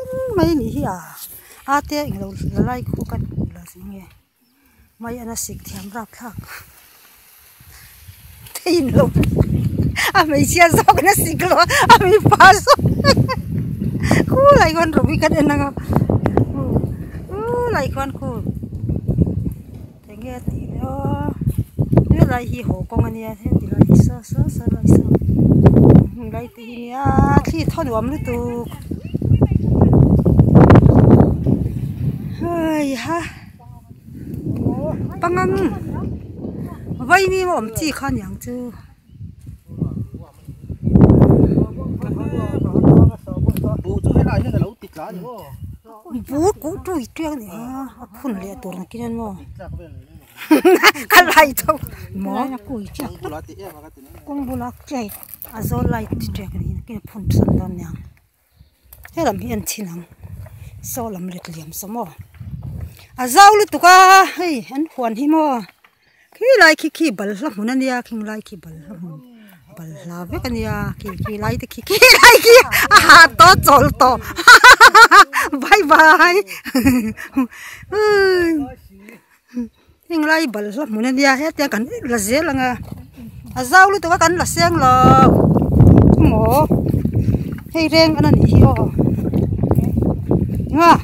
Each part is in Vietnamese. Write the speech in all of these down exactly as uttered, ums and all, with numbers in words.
mấy nỉ à à té lâu lại khu căn là gì nghe mấy anh xịt thiam rạp thắc tin luôn à mấy chia sao cái nó xịt luôn à mấy phá số khu lại con rồi bị cái đến nào khu lại con khu thế nghe thì đó thế lại hi hồ con anh thế thì lại sao sao sao lại sao lại thì à khi thon warm nữa tụ ơi ha băng ăn vậy mi mà chỉ khăn nhàng chứ bút cũng chui treo này phun lẹ tổ này kia nó cái này thôi mỏ cùi chắc con bù lạc chạy à do lại treo cái này cái phun sân đòn nhàng thế làm hiện chi năng sau làm lệ liềm sao mỏ à giàu luôn tụi ca hey anh hoàn hi mỏ khi lại khi khi bal lắm muốn anh ya khi lại khi bal lắm bal là với cái này khi khi lại thì khi khi lại khi à to chol to bye bye khi lại bal lắm muốn anh ya hết ya kan là dễ là nga à giàu luôn tụi ca kan là sang là mỏ hay reng anh này hiểu nga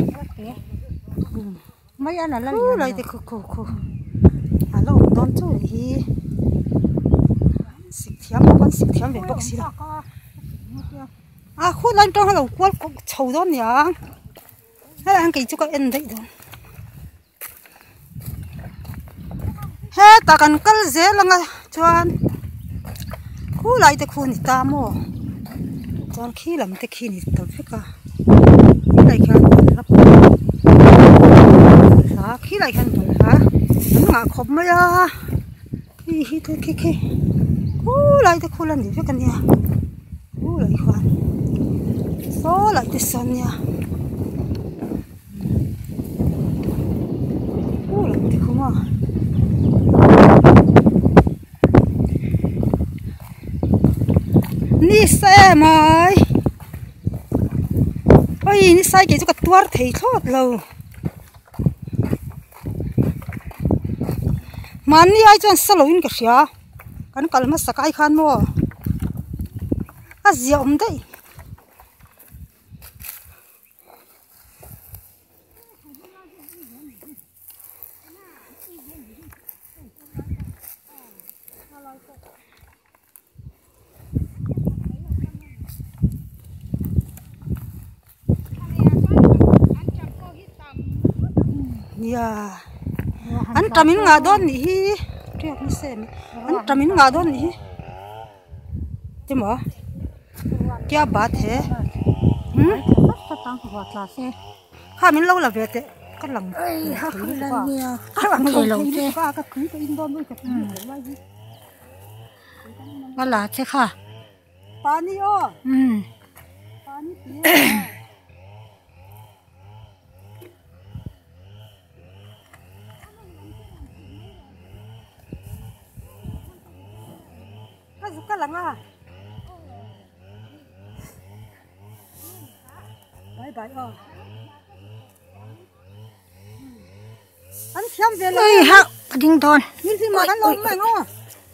mấy anh là lấy lại thì khô khô khô à lâu đón chú thì xịt thiam con xịt thiam về bốc xí đó à khu lên trong là quất chầu đó nhá hay là anh kỹ cho cái em đấy đó hết ta cần cắt dễ là ngay choan khu lại thì khu này ta mua choan khi làm thì khi này tập phải cả lại cái khi lại khăn bẩn hả nó ngã khom mới à hi hi thôi khi khi cú lại thì khu lần gì với cái nhà cú lại khoan số lại thì son nha cú lại thì không à ni xe mày ôi ni sai cái chỗ cái tuar thấy thốt lâu mani ai chon saloin ka sia kan kalma sakai khan mo a ziom dei ya anh trầm in ngã đón nhỉ trước đi xem anh trầm in ngã đón nhỉ chứ mà kia bát thế hm ha mình lâu là về thế cái lòng cái lòng cái lòng thế cái cái cái in đón với cái cái là thế ha pani ô hm pani cái lăng à bye bye ờ anh xem về rồi ha đinh thon nhưng khi mà anh lông mày ngon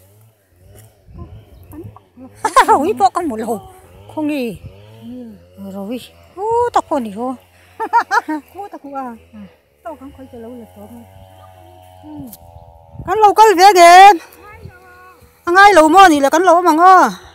rồi bỏ con một lầu không nghỉ rồi ô tao con đi ô ô tao cũng à tao không khơi cho lâu là tốt cái lâu cái về đi ngay lâu mò thì là cái lâu mà ngon